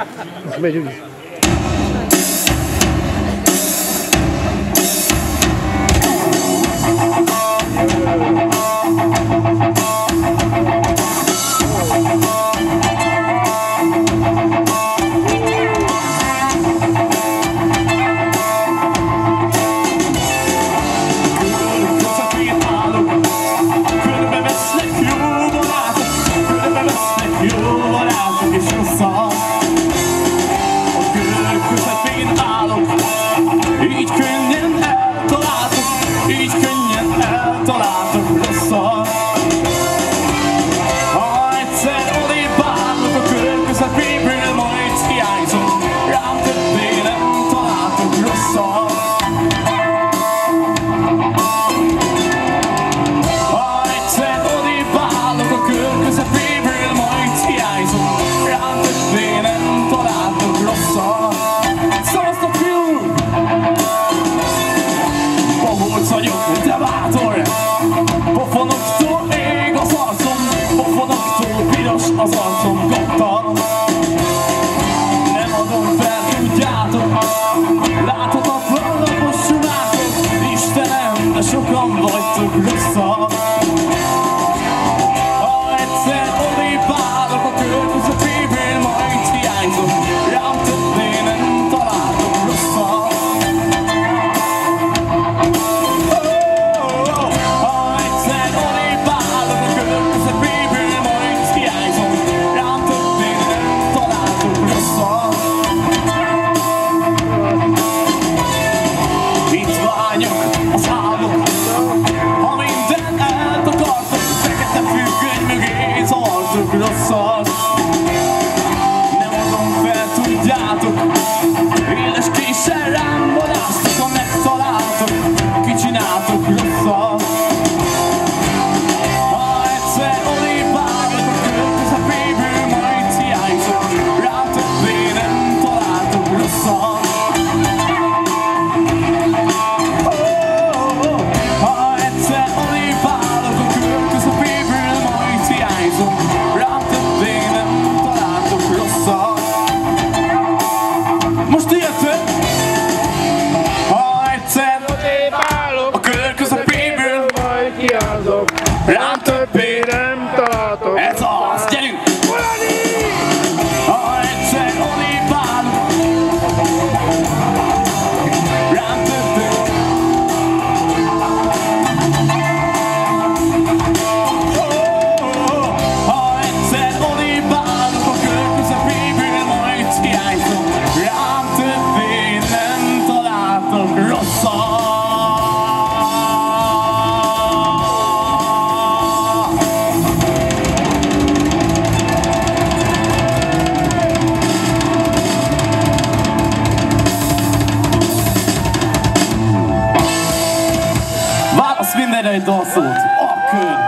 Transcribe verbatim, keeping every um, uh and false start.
Azt megyünk. Az arcom gottal. Nem adom fel, tudjátok. Láthatatlan lapos sumátok. Istenem, de sokan vagytok rosszak. Ha egyszer odébb állok a kör közepéből, majd hiányzok. Rám többé nem találtok rosszak. Ha egyszer odébb állok a kör közepéből, majd hiányzok. Rám többé nem találtok rosszak. Itt vágyok az álmok, ha minden eltakartok, fekete függöny mögé zavartok rosszak. Nem adom fel, tudjátok, éles késsel rám vadásztok, ha megtaláltok, kicsináltok rosszak. Ha egyszer odébb állok a kör közepéből, majd hiányzok, rám többé nem találtok rosszak. Ha egyszer odébb állok a kör közepéből, majd hiányzok, rám többé nem találtok rosszak. Most érted? Ha egyszer Odébb állok, a kör közepéből, majd hiányzok. rám többé Nem találtok. ez az, gyerünk! Urani! Ha egyszer odébb állok, rám többé. Ha egyszer odébb állok a kör közepéből, majd hiányzok, rám többé nem találtok rosszat. Válasz mindenre egy dalszót. A kör.